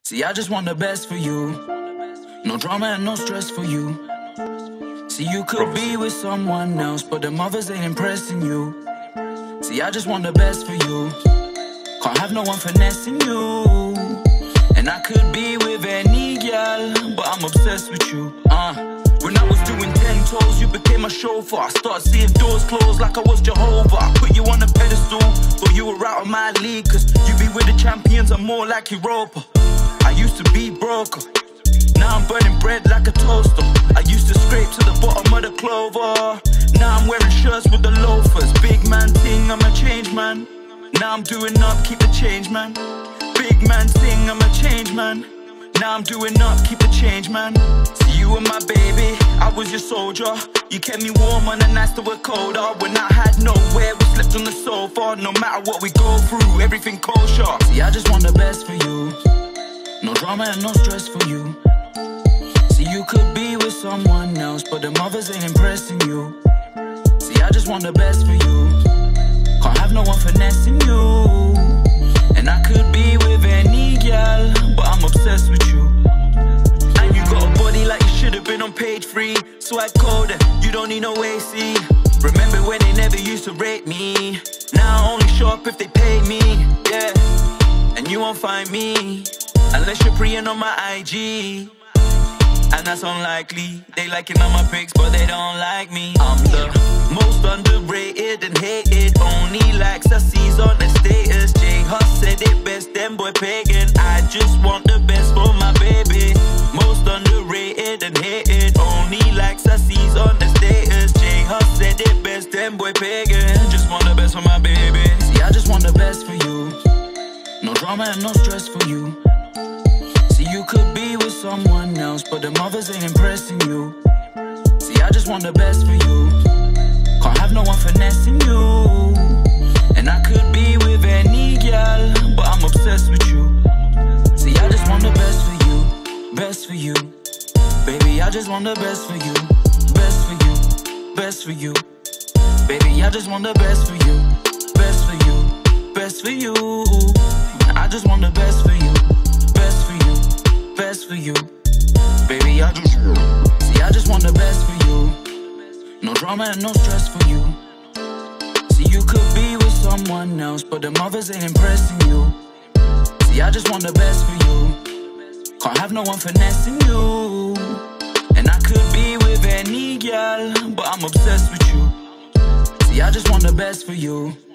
See, I just want the best for you. No drama and no stress for you. See, you could be with someone else, but the mothers ain't impressing you. See, I just want the best for you. Can't have no one finessing you. And I could be with any girl, but I'm obsessed with you. When I was doing 10 toes, you became a chauffeur. I started seeing doors closed like I was Jehovah. I put you on a pedestal, but you were out of my league. Cause you be with the champions, I'm more like Europa. I used to be broker, now I'm burning bread like a toaster. I used to scrape to the bottom of the clover. Now I'm wearing shirts with the loafers. Big man ting, I'm a change man. Now I'm doing up, keep the change man. Big man ting, I'm a change man. Now I'm doing up, keep the change man. See, you were my baby, I was your soldier. You kept me warm on the nights that were colder. When I had nowhere, we slept on the sofa. No matter what we go through, everything kosher. See, I just want the best for you. No drama and no stress for you. See, you could be with someone else, but the mothers ain't impressing you. See, I just want the best for you. Can't have no one finessing you. And I could be with any girl, but I'm obsessed with you. And you got a body like you should have been on page 3. Swag code, you don't need no AC. Remember when they never used to rate me? Now I only show up if they pay me, yeah. And you won't find me unless you're preying on my IG. And that's unlikely. They liking all my pics, but they don't like me. I'm the most underrated and hated. Only likes I sees on the status. J Hus said it best, them boy pagan. I just want the best for my baby. Most underrated and hated. Only likes I sees on the status. J Hus said it best, them boy pagan. Just want the best for my baby. See, I just want the best for you. No drama and no stress for you. See, you could be with someone else, but the mothers ain't impressing you. See, I just want the best for you. Can't have no one finessing you. And I could be with any girl, but I'm obsessed with you. See, I just want the best for you. Best for you. Baby, I just want the best for you. Best for you. Best for you. Baby, I just want the best for you. Best for you. Best for you. I just want the best for you. Best for you. Best for you. Baby, I just see, I just want the best for you. No drama and no stress for you. See, you could be with someone else, but the mothers ain't impressing you. See, I just want the best for you. Can't have no one finessing you. And I could be with any girl, but I'm obsessed with you. See, I just want the best for you.